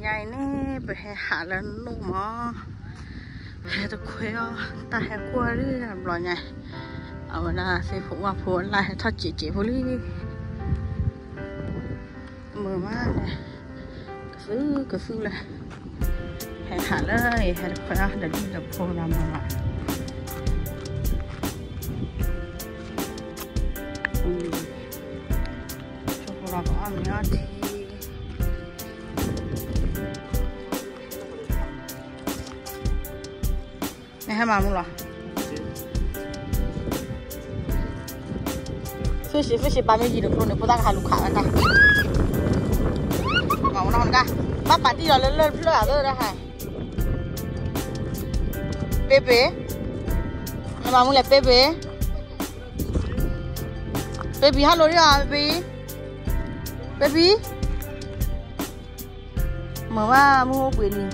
nhảy nè bởi hè hạ lần nụ mò hè tôi khuê ta hè qua đi làm lò nhảy ở là sẽ phụ vào phụ lại thật chỉ phụ đi mưa má này cứ phư là hè hạ đấy hè tôi khuê để đi làm phụ làm mà cho phụ làm có ăn nhá đi này hai mà mua rồi fish 30 được luôn, nếu ta cả lục khả này ngầu non cả bác bạn đi rồi lên ở đây đây này bébé mà mua lại bébé hello đi à baby mở mà mua biển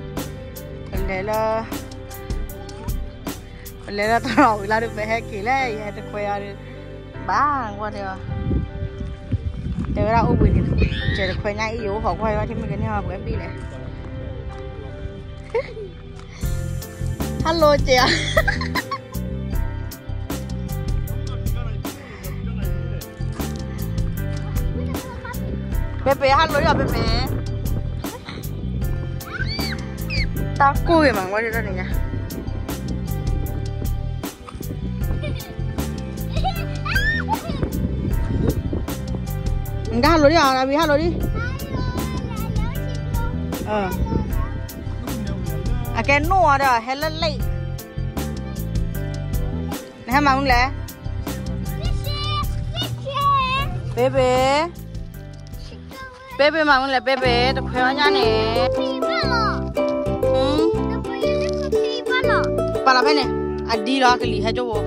lấy tao rồi là được về hè kỳ đấy hè được khoe được ba qua đây để ra ô bình chỉ được khoe ngay yếu họ quay qua thì mình cái nhau của em đi này hello chị ạ bébé hello à bébé tao cùi mà qua đây đây nha Nga hello đi à, Abi hello đi. Cái nua đó, hello lệ. Này mà không lẽ? Bebe mà không lẽ bebe, tôi khỏe nhá nè. Bà làm cái này, đi đó cái gì hay cho bố.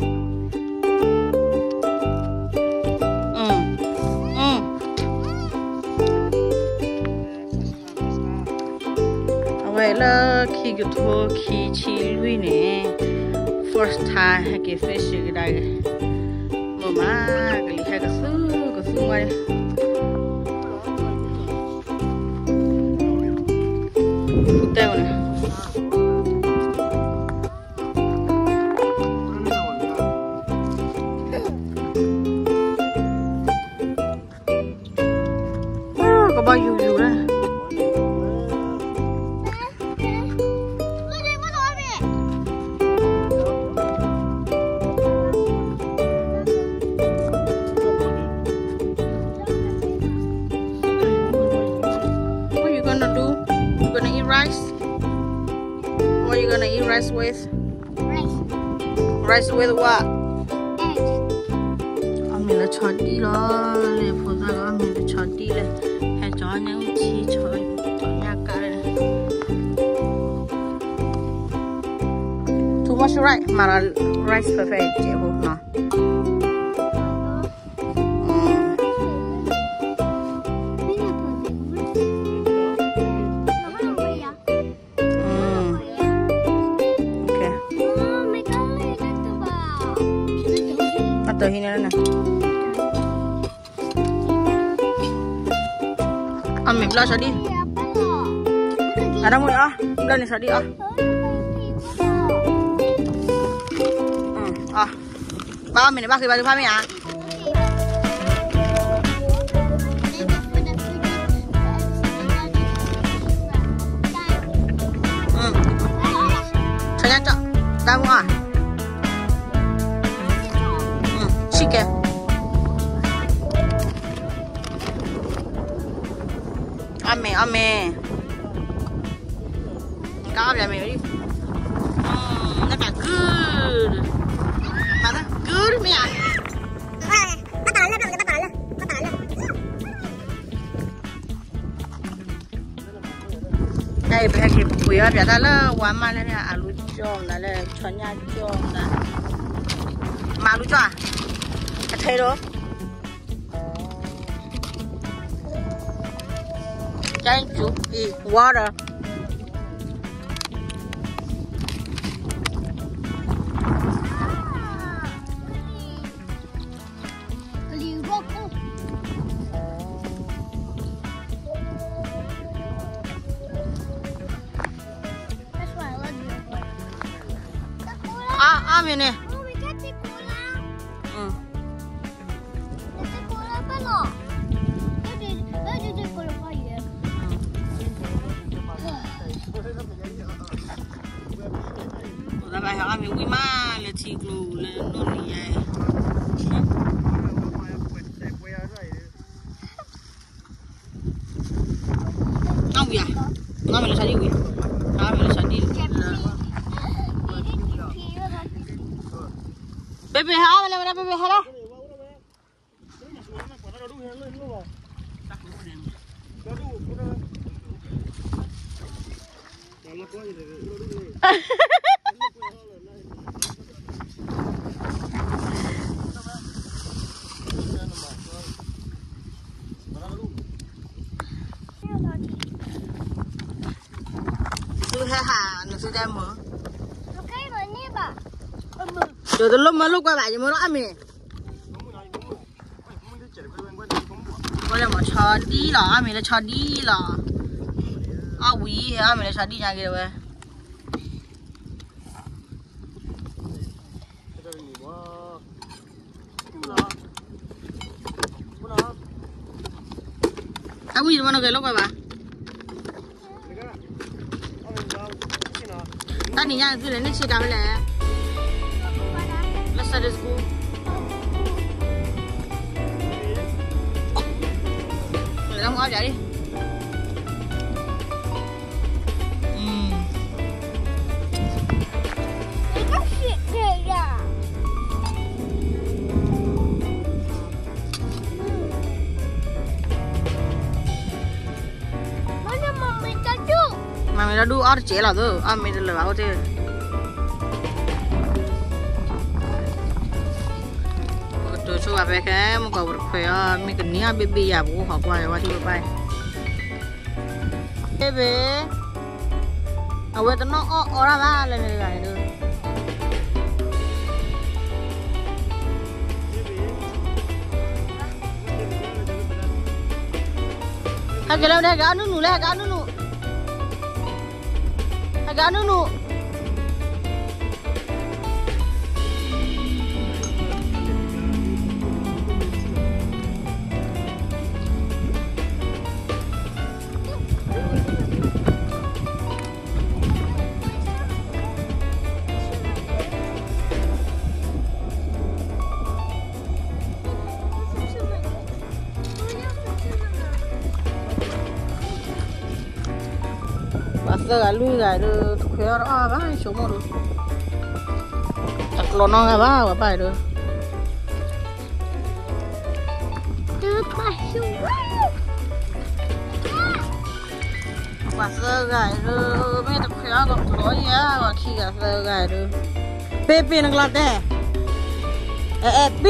Vậy là khi cái thua khi chi lui nè first time hay cái fish cái đây mà cái hay cái xứ ngoài teo nè có bao nhiêu đây What are you gonna eat rice with? Rice with what? Mình là chọn đi đó, để phụ ra đó mình là chọn đi này, hay chọn những chi chọn nhà cả này. Too much rice, mà là rice phải chịu không nào? Từ khi này nè, mình lo sợ đi, đâu rồi lên này sợ đi ba mình ba khi ba được hai mươi à? Thời gian chọn, đâu rồi? Chicken. Ame. Cá về mày đi. Nó cả good. Mà nó good mày à? Bắt tỏi lên. Đây bây giờ bây giờ ta là quán mà này alu chôm là chọn nhà chôm là mà alu chôm à? Potato. Thank you. Eat water. ăn mì nè. Ừ. Ra bài học ăn mì quy ma là chỉ lù là nôn gì vậy? Không gì à? Nó mình là sao đi quỷ? Nó mình là sao đi? Bebe hả? Mana bebe hả đó? Tôi hay hà nó sẽ đem mở. Rồi từ lúc mà lúc quay lại thì mới nó ăn mì. Có là một trò đi lỏ, ăn mì là trò đi lỏ. À quý, ăn mì là trò đi nhà kia rồi. À quý mà nó cái lúc quay bà. Ta đi nhà cứ lên nước xì cà phê này. Let's start this school. Để đóng áo chạy đi. Mà mày đã đu áo chế là thôi, mày đã lừa áo thế. Tôi cho bà bé cái một cầu khỏe mình cần nia baby à bố học qua thì bay. Baby, à vậy tao nó ở ra ba lên này này được. Hai cái lâu đây cái nước nụ đây cái nước nụ. Hai cái nước nụ. Giờ cái lui cái được khỏe đó bác số một được đặt lon non cái bác vào bài được và giờ cái được mấy tập khỏe gặp tối nhá và khi cả giờ cái được pepe nó làm thế epi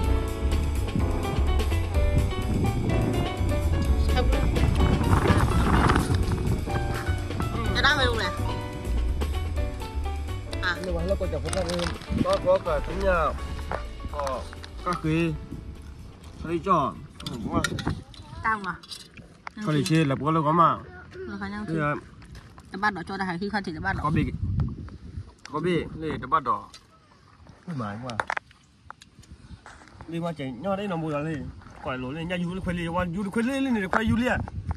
nhưng mà nó có chọc cái có cả tính nhà có các cái đi chọn tao mà có đi chơi là có lâu có mà bây giờ bắt đỏ cho đại khi khai thì bắt đỏ có bị này đã bắt đỏ không phải mà đi qua chạy nhau đấy nó mùi lên quải lối lên nhà du khoai lê qua du khoai lê lên này khoai du lê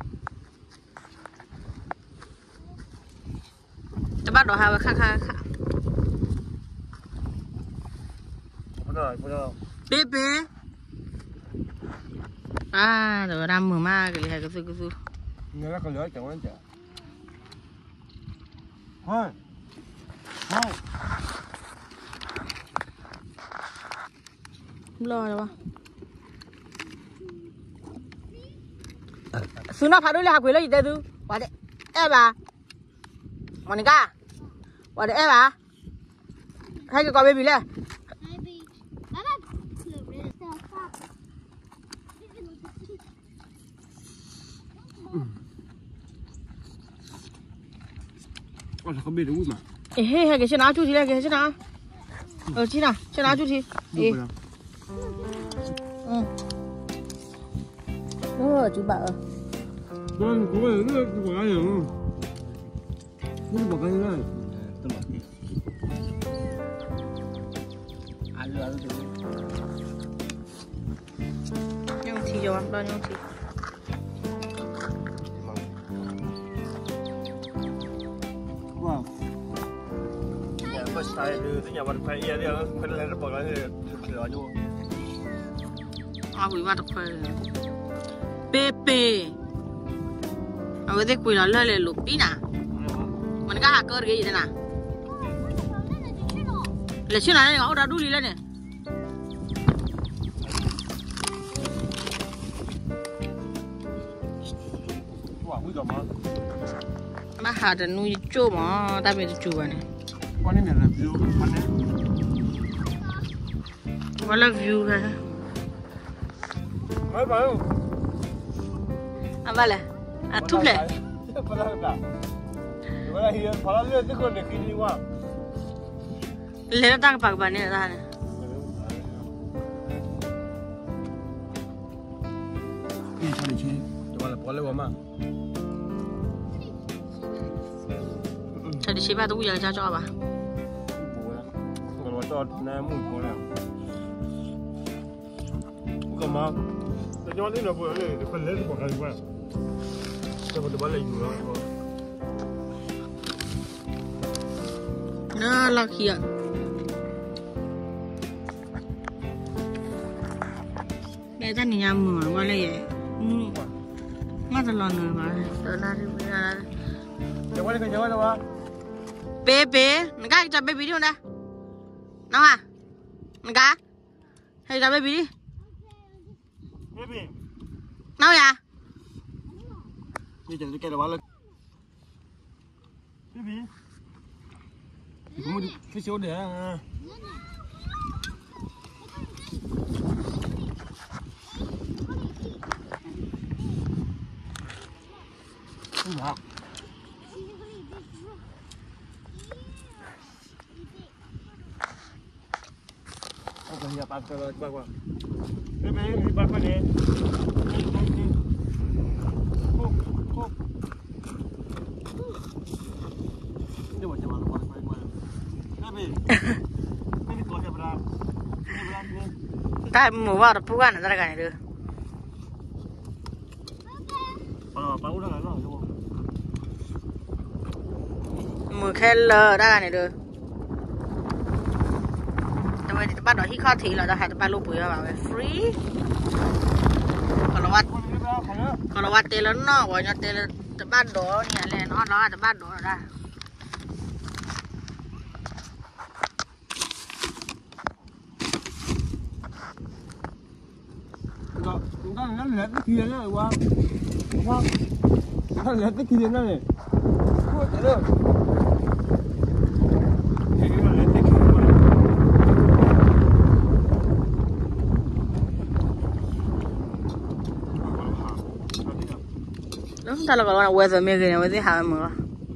จะbắt đỏ hào khá Pepe à rồi đang mở ma cái này cái gì người ta còn lưỡi chẳng quan trọng thôi thôi không lo đâu xứ nào phá đôi là học quý lấy gì đây tư quả đấy em à Monica quả đấy em à hay cái con baby lên không biết đúng mà ê hai cái chân áo chút thì đây cái chân áo chi nào chân áo chút thì chú bảo vâng có cái của ai rồi không có cái này nhung thì rồi bao nhung thì wow nhà có sai từ nhà bạn phải đi phải lên nó bỏ lại thì lỡ nhau quỷ bắt được phải pepe ở đây quỷ nó lên lụp đi nè mình có hacker cái gì đây nè là chuyện này nó đã đu đi lên này mà hà đã nuôi chó mà ta bị chó này quan điểm là view quan là view ha mấy bạn à vale à thúc lệ vậy thì phải lên cái con để kia đi qua lên nó tăng bạc bản này ra này đi sao đi chơi cho là bỏ lên mà sao đi chơi ba tôi giờ cho bà rồi cho này mũi bỏ nào cơ mà cho nên là vừa lên thì phần lên bỏ cái qua cho một đứa lên rồi nó là kia để ta nhìn nhà mở qua đây vậy mà ta lon rồi mà đó là đi ra cho qua đây đâu à bebe mình cái cho baby đi không đây nào à mình cái hay cho baby đi baby nào ya đi chơi cái đó là baby cũng cái số để không được không cần nhập ăn cho qua qua baby đi bắt qua nè hop hop đi vào trong đó ta mua vào được puan là cái này được mua khen lờ ra cái này được vậy thì bắt đầu hít khó thì là đã hai ba lô bưởi vào free còn là tiền lớn nó gọi là tiền bắt đồ nhà này nó là bắt đồ ra chúng ta nó lết cái kia nữa qua nó lết cái kia nữa này thôi thế được thì nó lết cái kia đó ta là gọi là weather mấy cái này weather hà mà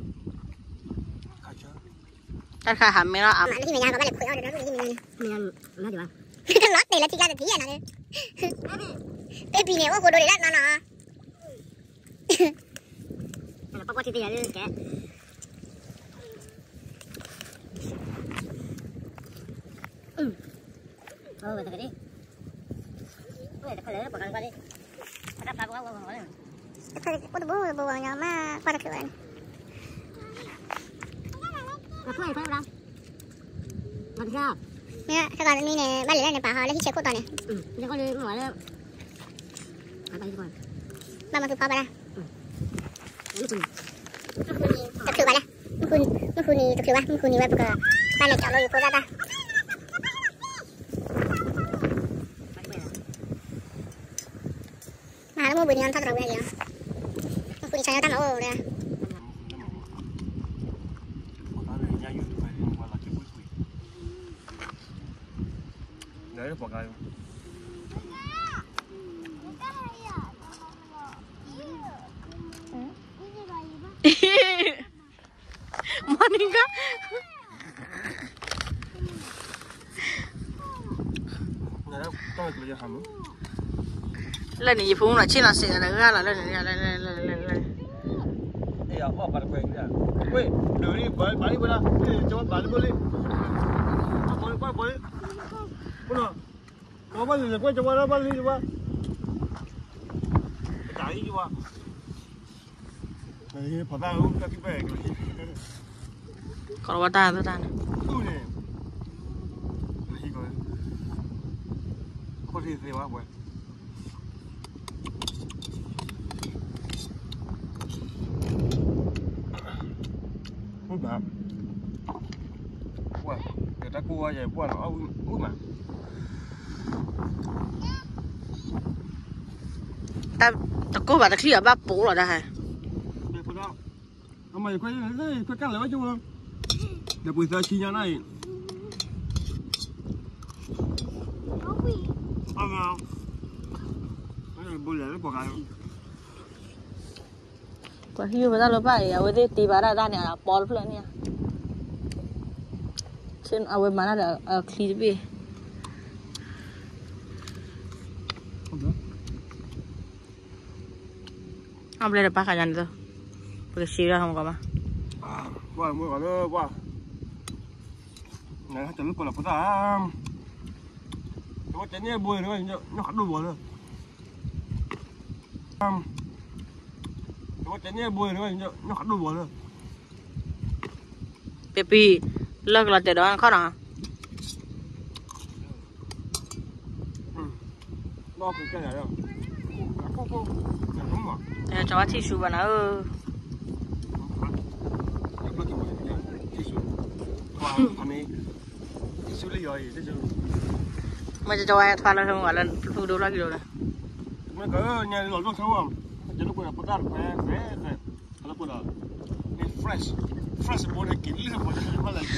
ta khai hàm mấy nó ẩm cái gì mà nhà có bắt được khuyên được đó cái gì mình nó được không lót này là chỉ ra được tí à này baby này có đồ để lát nó là có chi tiền đấy kẻ rồi cái đi ôi cái lấy nó bằng cái đi ta phá quá quá cái bố nhà mà qua được rồi thôi thôi đâu làm sao nè các bạn này bắt lấy này bà họ lấy chiếc cốt to này giờ con đi gọi là ba mà tụi phá bà ra tập thử bà ra muốn khu này tập thử ba muốn khu này ba ba này chọn nó cô ra ta mà nó mua bữa nay ăn thắt đầu ra gì muốn khu này xài nó tăng máu rồi đấy bỏ cái Monica lên này phun là chỉ là xịn là ra là lên đây à bỏ bật quên ra quên đưa đi bán đi bữa nào cho bán đi bữa đi 我把你关着我，把你我，打一句话，哎，跑大路，赶紧背个。 Kalau wata tu tan. Tu ni. Ini kau. Kau sih sewa buat. Buat. Buat. Kita kuah je buat. Buat. Ta cô bảo ta khi ở ba bố rồi đó hả? Để phụ đạo. Mày quay cắt lại chưa? Để buổi giờ chi nhà này. Không. Buổi lễ của cái. Quả hiu mà ra lối bảy, ở đây tí bà ra này là bò luôn nha. Trên ở bên mà là ở khi đi. Không lên được bác cả nhà nữa. Bởi xí ra không có mà. Qua mua vào đó qua. Này cho lúc còn là phụ ta. Nó chén nhé bùi nữa, nó khát đồ bùi nữa. Nó chén nhé bùi nữa, nó khát đồ bùi nữa. Pepi, lợt là để đó ăn khó nào? Nó cũng cái này đâu. Cô. Đúng rồi. Cho bác tissue vào nó. Mà cho ai thoa lên không gọi là thu đâu ra kiểu này. Mấy cái nhà lẩu nước sâu không? Cho nó là potar khỏe. Nó là fresh bột hay kín lên bột nó là.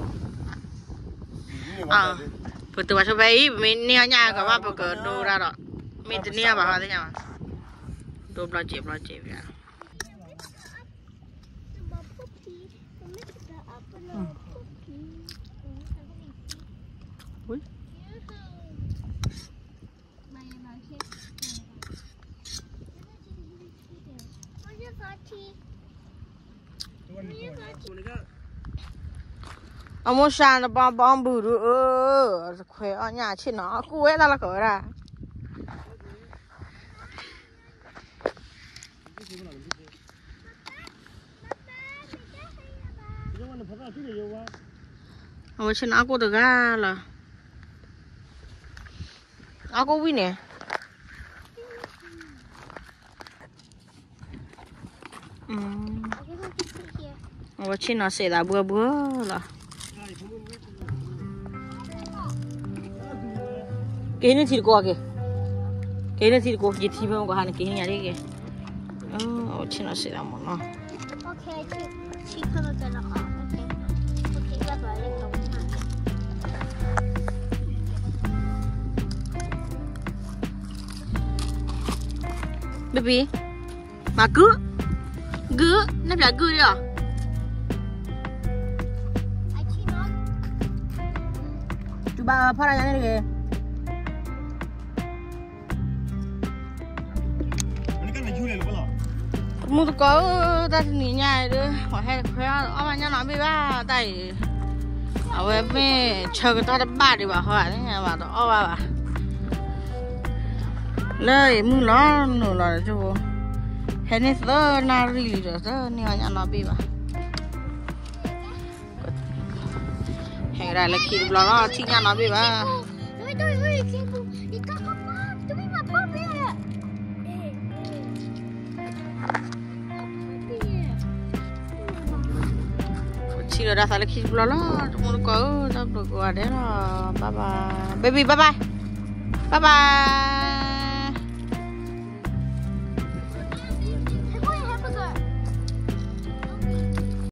Bữa từ vào cho bé mình neo nhà cả ba bữa cỡ đồ ra đó. Mình tự neo vào thế nào? Đồ lo chẹp vậy. Ui. Ông muốn sang là bom bự rồi khỏe ở nhà trên nó cú ấy là cỡ ra. Ở trên áo cô được ra là áo cô nè. Ở trên nó sẽ là bữa là cái này thịt cô kìa, cái này thịt cô gì thì không có hàng cái nhà đấy kìa. Ở trên nó sẽ là một nó. Baby, mà cứ, nó phải cứ đi à? Chú bà phát ra nhà này kìa. Mua có ta nghỉ nhà nữa, hỏi hay khỏe, ông anh nói với ba, tại ở bên chờ người ta đã ba đi bảo hỏi đấy nhà bà đó bà. Lời mưa nó nổ là cho hết nên giờ na rì rồi giờ nhiều nhà nó bị bà. Hay là khi nó chỉ nhà nó bị bà. Chỉ là đã phải khi nó muốn có được qua đấy là bye bye baby bye bye.